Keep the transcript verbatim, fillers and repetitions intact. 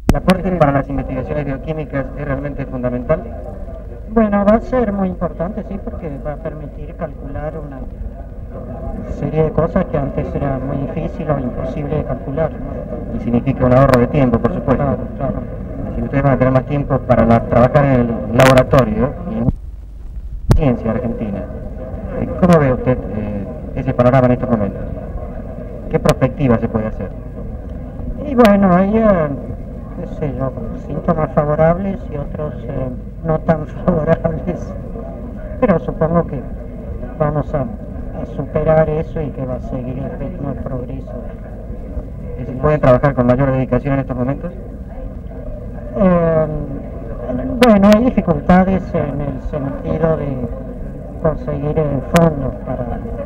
¿El aporte para las investigaciones bioquímicas es realmente fundamental? Bueno, va a ser muy importante, sí, porque va a permitir calcular una serie de cosas que antes era muy difícil o imposible de calcular, ¿no? Y significa un ahorro de tiempo, por supuesto. Claro, claro. Si ustedes van a tener más tiempo para la, trabajar en el laboratorio y en ciencia argentina, ¿cómo ve usted eh, ese panorama en estos momentos? ¿Qué perspectiva se puede hacer? Y bueno, hay, eh, qué sé yo, síntomas favorables y otros eh, no tan favorables, pero supongo que vamos a, a superar eso y que va a seguir el ritmo de progreso. ¿Se pueden trabajar con mayor dedicación en estos momentos? Eh, bueno, hay dificultades en el sentido de conseguir fondos para